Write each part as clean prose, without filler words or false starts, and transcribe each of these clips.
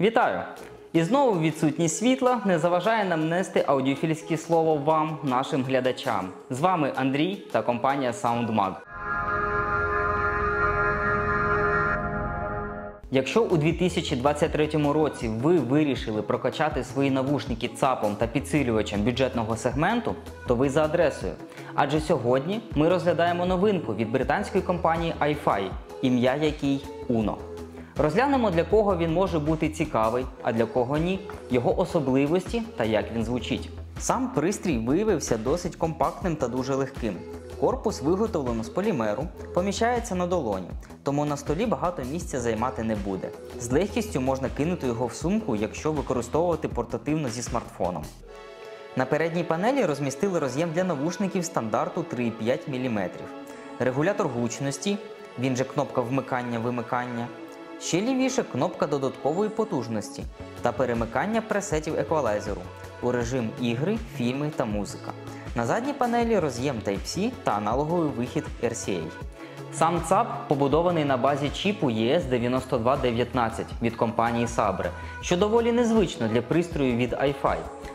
Вітаю! І знову відсутність світла не заважає нам нести аудіофільське слово вам, нашим глядачам. З вами Андрій та компанія SoundMag. Якщо у 2023 році ви вирішили прокачати свої навушники ЦАПом та підсилювачем бюджетного сегменту, то ви за адресою. Адже сьогодні ми розглядаємо новинку від британської компанії iFi, ім'я якій Uno. Розглянемо, для кого він може бути цікавий, а для кого ні, його особливості та як він звучить. Сам пристрій виявився досить компактним та дуже легким. Корпус виготовлено з полімеру, поміщається на долоні, тому на столі багато місця займати не буде. З легкістю можна кинути його в сумку, якщо використовувати портативно зі смартфоном. На передній панелі розмістили роз'єм для навушників стандарту 3,5 мм, регулятор гучності, він же кнопка вмикання-вимикання, ще лівіше кнопка додаткової потужності та перемикання пресетів еквалайзеру у режим ігри, фільми та музика. На задній панелі роз'єм Type-C та аналоговий вихід RCA. Сам ЦАП побудований на базі чіпу ES9219 від компанії Sabre, що доволі незвично для пристрою від iFi.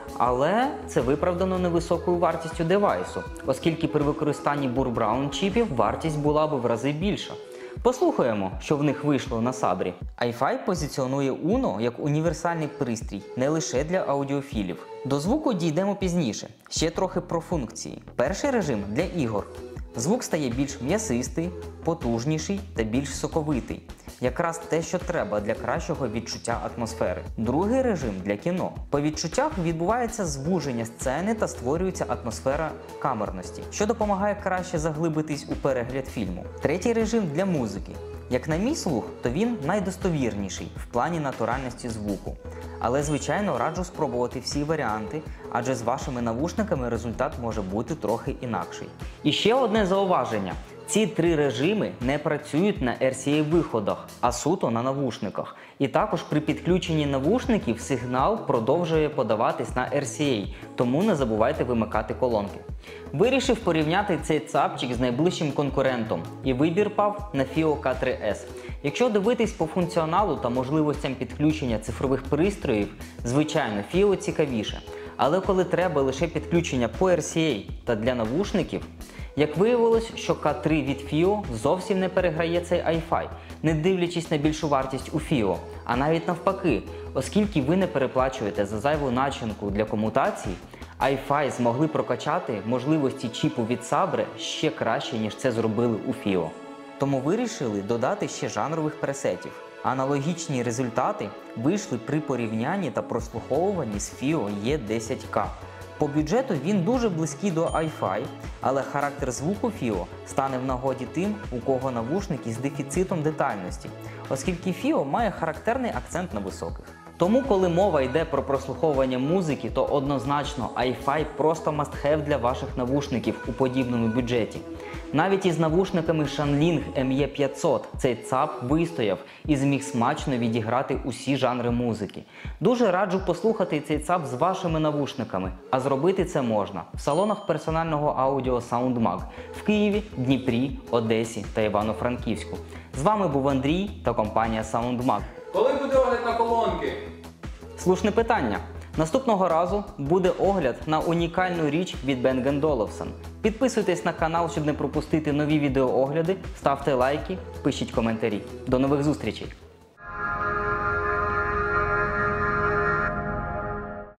Але це виправдано невисокою вартістю девайсу, оскільки при використанні Burr Brown чіпів вартість була б в рази більша. Послухаємо, що в них вийшло на Sabre. iFi позиціонує Uno як універсальний пристрій не лише для аудіофілів. До звуку дійдемо пізніше, ще трохи про функції. Перший режим – для ігор. Звук стає більш м'ясистий, потужніший та більш соковитий. Якраз те, що треба для кращого відчуття атмосфери. Другий режим – для кіно. По відчуттях відбувається звуження сцени та створюється атмосфера камерності, що допомагає краще заглибитись у перегляд фільму. Третій режим – для музики. Як на мій слух, то він найдостовірніший в плані натуральності звуку. Але, звичайно, раджу спробувати всі варіанти, адже з вашими навушниками результат може бути трохи інакший. І ще одне зауваження. Ці три режими не працюють на RCA-виходах, а суто на навушниках. І також при підключенні навушників сигнал продовжує подаватись на RCA, тому не забувайте вимикати колонки. Вирішив порівняти цей цапчик з найближчим конкурентом, і вибір пав на FiiO K3S. Якщо дивитись по функціоналу та можливостям підключення цифрових пристроїв, звичайно, FiiO цікавіше. Але коли треба лише підключення по RCA та для навушників, як виявилось, що K3 від FiiO зовсім не переграє цей iFi, не дивлячись на більшу вартість у FiiO, а навіть навпаки, оскільки ви не переплачуєте за зайву начинку для комутації, iFi змогли прокачати можливості чіпу від Sabre ще краще, ніж це зробили у FiiO. Тому вирішили додати ще жанрових пресетів. Аналогічні результати вийшли при порівнянні та прослуховуванні з FiiO E10K. По бюджету він дуже близький до iFi, але характер звуку FiiO стане в нагоді тим, у кого навушники з дефіцитом детальності, оскільки FiiO має характерний акцент на високих. Тому, коли мова йде про прослуховування музики, то однозначно iFi просто must-have для ваших навушників у подібному бюджеті. Навіть із навушниками Shanling ME500 цей ЦАП вистояв і зміг смачно відіграти усі жанри музики. Дуже раджу послухати цей ЦАП з вашими навушниками, а зробити це можна в салонах персонального аудіо SoundMag в Києві, Дніпрі, Одесі та Івано-Франківську. З вами був Андрій та компанія SoundMag. Коли буде огляд на колонки? Слушне питання. Наступного разу буде огляд на унікальну річ від Bang & Olufsen. Підписуйтесь на канал, щоб не пропустити нові відеоогляди, ставте лайки, пишіть коментарі. До нових зустрічей!